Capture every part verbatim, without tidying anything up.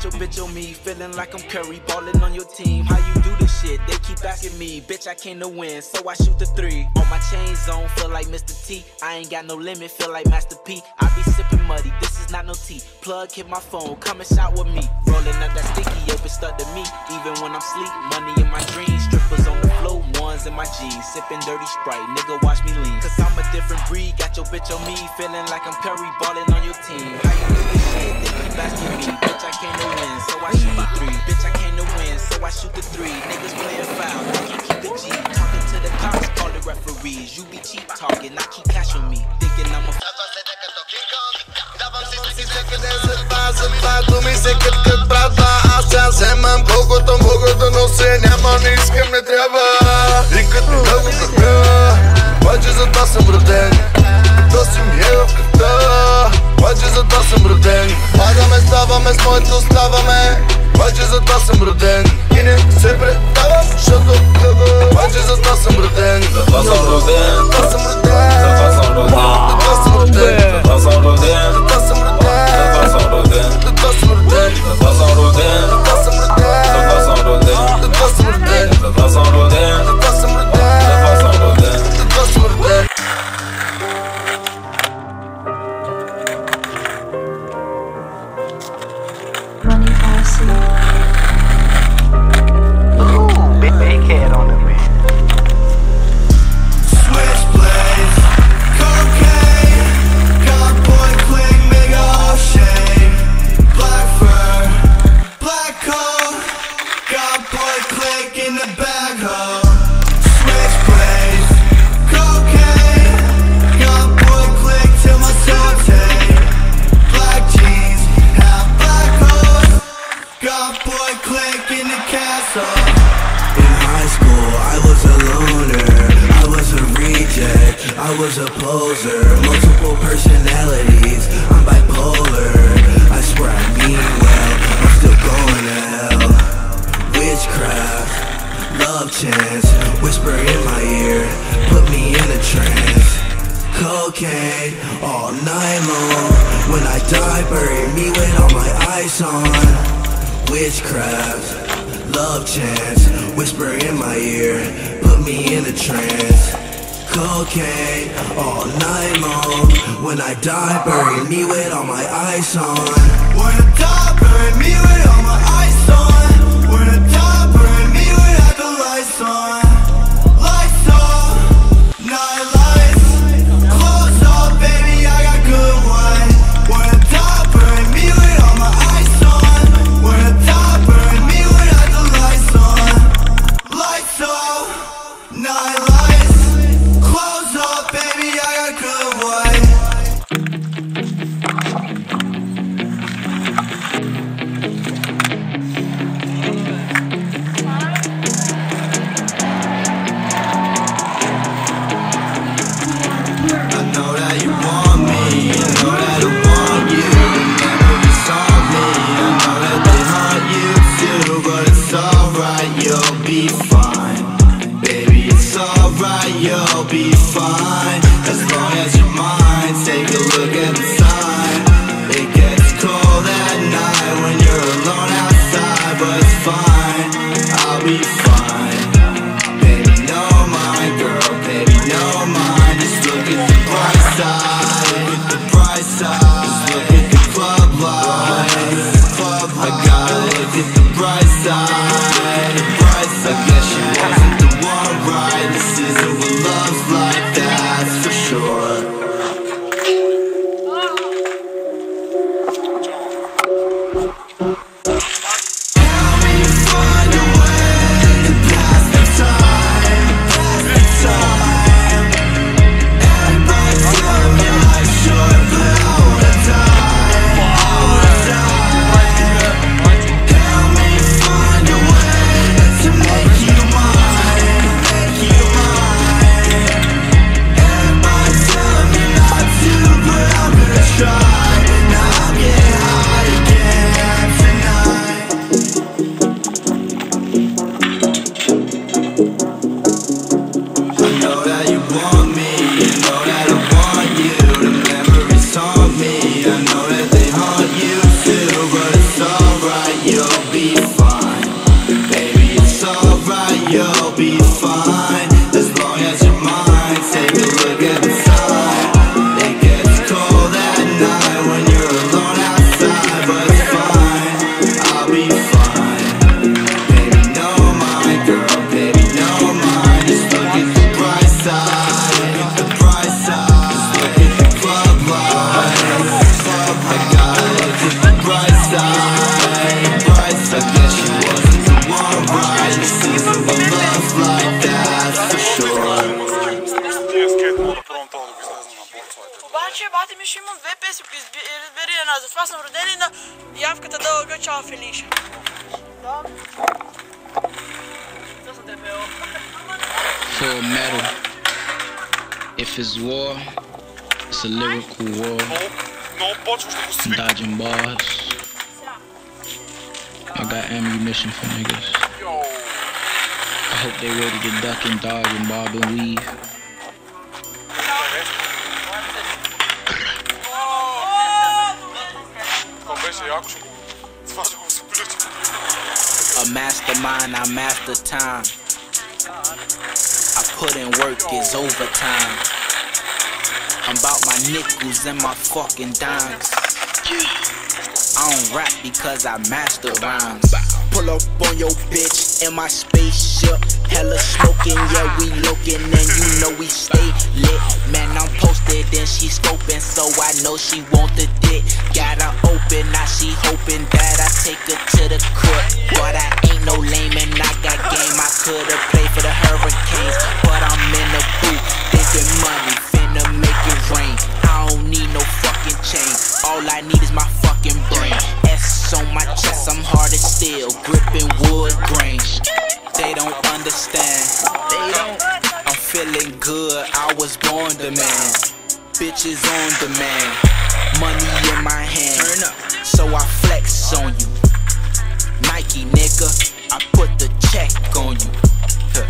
got your bitch on me, feeling like I'm Curry, ballin' on your team. How you do this shit? They keep asking me. Bitch, I came to win, so I shoot the three. On my chain zone, feel like Mister T. I ain't got no limit, feel like Master P. I be sippin' muddy, this is not no tea. Plug hit my phone, come and shot with me. Rollin' up that sticky, yo, bitch stuck to me. Even when I'm sleep, money in my dreams. Strippers on the floor, ones in my jeans. Sippin' dirty Sprite, nigga watch me lean. Cause I'm a different breed, got your bitch on me. Feeling like I'm Curry, ballin' on your team. How you do this shit? They keep asking me. Bitch, I came to win, so I shoot the three. Bitch, I came to win, so I shoot the three. Niggas playin' foul, I can't keep the G. Talking to the cops, call the referees. You be cheap talking, I keep cash on me. Thinking I'm a Tu mi se cât cât pravda. Astea însemnăm колкото могото, но се няма, не искам, не трябва. И като дълго вървя, обаче за това съм роден. То си ми е в кръвта, обаче за това съм роден. Падаме, ставаме, с моето ставаме, обаче за това съм роден. И не се предавам, защото обаче за това съм роден. За това съм роден, за това съм роден, за това съм роден, за това съм роден, за това съм роден, за това съм роден, за това съм роден, за това съм роден, за това съм роден, за това съм роден, за това съм роден, за това съм роден, за това съм роден, за това съм роден, за това съм роден, за това съм роден. Ronnie Bossy. Ooh, big big head on the beat. Switchblades, cocaine, got boy click, nigga all shame. Black fur, black coat, got boy click in the bag hole. Switchblades, cocaine, got boy click till my saute. Black jeans, half black hoes, got boy click in the castle. In high school, I was a loner, I was a reject, I was a poser. Multiple personalities, I'm bipolar. I swear I mean well, I'm still going to hell. Witchcraft, love chance, whisper in my ear, put me in a trance. Cocaine, all night long. When I die, bury me with all my ice on. Witchcraft, love chance, whisper in my ear, put me in a trance. Cocaine, all night long. When I die, bury me with all my ice on. When I die, bury me with all my ice on. When I die, bury me without the lights on. Lights off, night lights. Clothes off, baby, I got good wine. When I die, bury me with all my ice on. When I die, bury me without the lights on. Lights off, night lights. Clothes off, baby, I got good wine. I know that you want me, I know that I want you. Never be sorry, I know that they haunt you too. But it's alright, you'll be fine. Baby, it's alright, you'll be fine. As long as you're mine, take a look at the time. It gets cold at night when you're alone outside. But it's fine, I'll be fine. Baby, no mind, girl, baby, no mind. Just look at the bright side, look at the bright side. Just look at the club lights, club lights. I gotta look at the bright side, the bright side. I guess she wasn't the one, right? This isn't what love's like, that's for sure. alright, you'll be fine. As long as your mind, take a look at the side. It gets cold at night when you're alone outside, but it's fine, I'll be fine. Baby, no mind, girl, baby, no mind. Just look at the bright side, look at the bright side. Just look at the club lights, club lights. I gotta look at the bright side, bright side. I guess you wasn't the one right. You see some love like that, for sure. Обаче бати ми ще имам две песни, избери една. Затова съм родени на явката дълга, чао Фелиша. Да. Това съм дебел. Full metal. If it's war, it's a lyrical war. I'm dodging bars. I got ammunition for niggas. I hope they ready to duck and dodge and bob and weave. A mastermind, I master time. I put in work, it's overtime. I'm about my nickels and my fucking dimes. I don't rap because I master rhymes. Pull up on your bitch in my spaceship. Hella smoking, yeah, we looking, and you know we stay lit. Man, I'm posted and she scoping, so I know she want the dick. Got her open, now she hoping that I take her to the crib. But I ain't no lame and I got game. I could've played for the Hurricanes, but I'm in the booth, thinking money, finna make it rain. I don't need no fucking chain, all I need is my fucking brain. S on my chest, I'm hard as steel, gripping wood grain. They don't understand, they don't. I'm feeling good, I was born demand. Bitches on demand, money in my hand. Turn up, so I flex on you. Nike nigga, I put the check on you. Huh.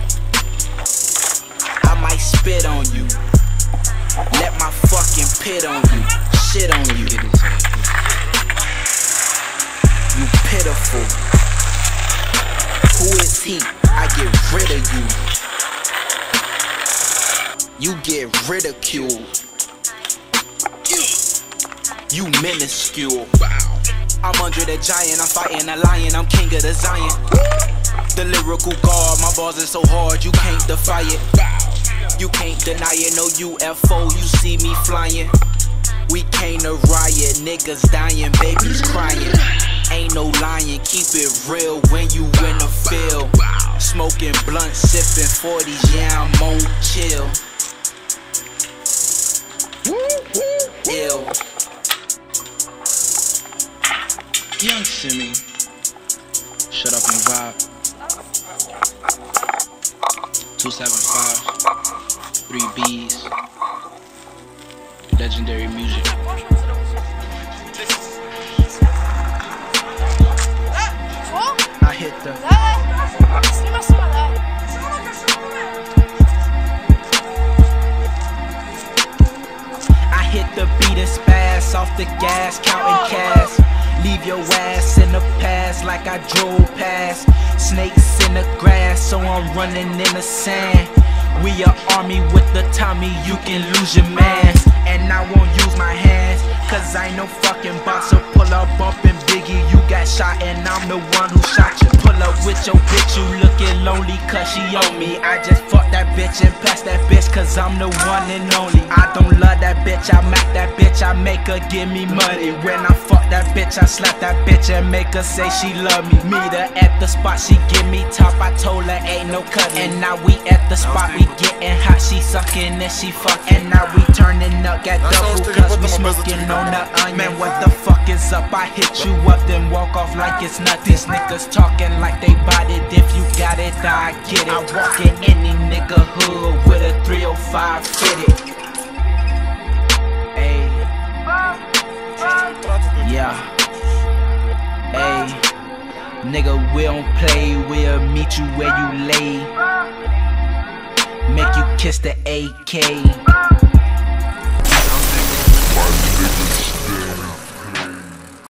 I might spit on you, let my fucking pit on you, shit on you. You pitiful. Who is he? I get rid of you. You get ridiculed. You minuscule. I'm under the giant, I'm fighting a lion, I'm king of the Zion. The lyrical guard, my bars are so hard, you can't defy it. You can't deny it, no U F O, you see me flying. We came to riot, niggas dying, babies crying. Ain't no lying, keep it real when you in the field. Smoking blunt, sipping forties, yeah, I'm on chill. Ill. Young Simi, shut up and vibe. two seven five, three B's, legendary music. I hit the I hit the beat and spaz off the gas, counting cash. Leave your ass in the past like I drove past. Snakes in the grass, so I'm running in the sand. We a army with the Tommy, you can lose your man. And I won't use my hands, cause I ain't no fucking boxer. Pull up bumpin' Biggie, you got shot and I'm the one who shot you. Pull up with your bitch, you looking lonely cause she owe me. I just fuck that bitch and pass that bitch cause I'm the one and only. I don't love that bitch, I mac that bitch, I make her give me money. When I fuck that bitch, I slap that bitch and make her say she love me. Meet her at the spot, she give me top, I told her ain't no cutting. And now we at the spot, we getting hot, she sucking and she fuck. And now we turning up, got double cause we smoking on the onion. Man, what the fuck is up? I hit you up, then walk off like it's nothing. These niggas talking like they bought it. If you got it, I get it. I walk in any nigga hood with a three oh five fitted. Ayy. Yeah. Ayy. Nigga, we don't play. We'll meet you where you lay. Make you kiss the A K.